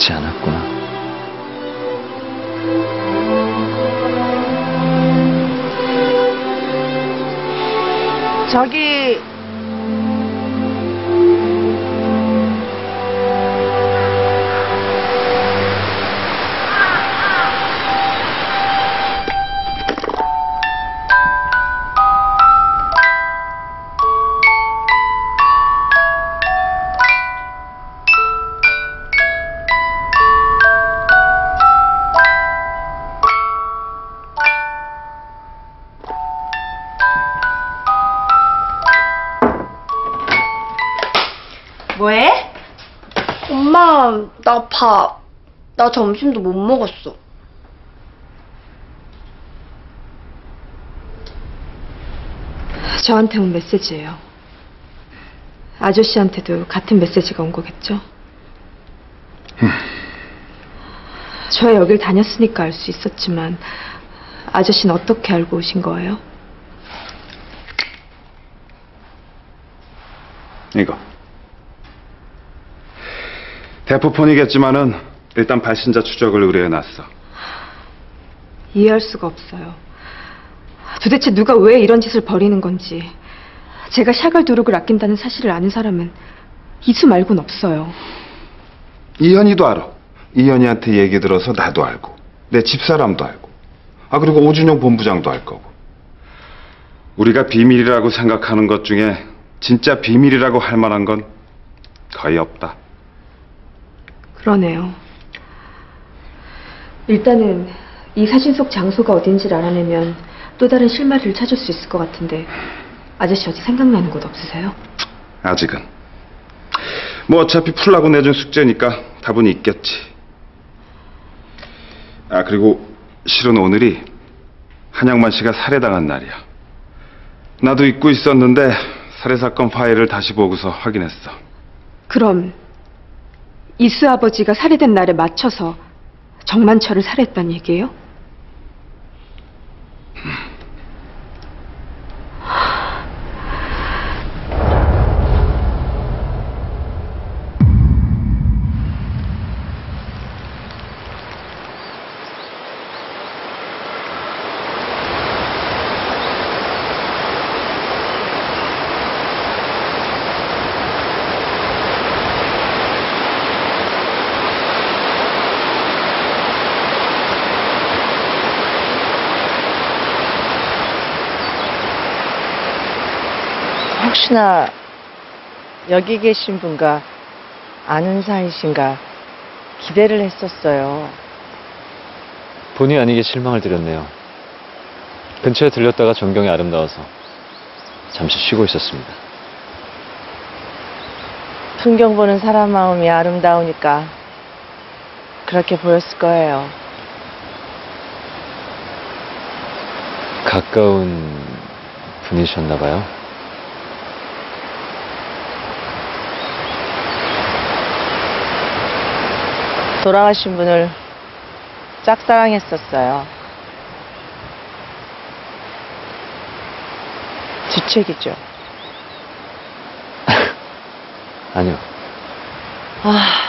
좋지 않았구나. 저기 뭐해? 엄마, 나 점심도 못 먹었어. 저한테 온 메시지예요. 아저씨한테도 같은 메시지가 온 거겠죠? 저 여길 다녔으니까 알 수 있었지만 아저씨는 어떻게 알고 오신 거예요? 이거 대포폰이겠지만은 일단 발신자 추적을 의뢰해놨어. 이해할 수가 없어요. 도대체 누가 왜 이런 짓을 벌이는 건지. 제가 샤갈 도둑을 아낀다는 사실을 아는 사람은 이수 말고는 없어요. 이현이도 알아. 이현이한테 얘기 들어서 나도 알고 내 집사람도 알고 그리고 오준영 본부장도 알 거고. 우리가 비밀이라고 생각하는 것 중에 진짜 비밀이라고 할 만한 건 거의 없다. 그러네요. 일단은 이 사진 속 장소가 어딘지를 알아내면 또 다른 실마리를 찾을 수 있을 것 같은데 아저씨 어디 생각나는 곳 없으세요? 아직은. 뭐 어차피 풀라고 내준 숙제니까 답은 있겠지. 그리고 실은 오늘이 한양만 씨가 살해당한 날이야. 나도 잊고 있었는데 살해사건 파일을 다시 보고서 확인했어. 그럼 이수 아버지가 살해된 날에 맞춰서 정만철을 살해했단 얘기예요? 혹시나 여기 계신 분과 아는 사이신가 기대를 했었어요. 본의 아니게 실망을 드렸네요. 근처에 들렸다가 전경이 아름다워서 잠시 쉬고 있었습니다. 풍경 보는 사람 마음이 아름다우니까 그렇게 보였을 거예요. 가까운 분이셨나 봐요. 돌아가신 분을 짝사랑했었어요. 주책이죠. 아니요. 아,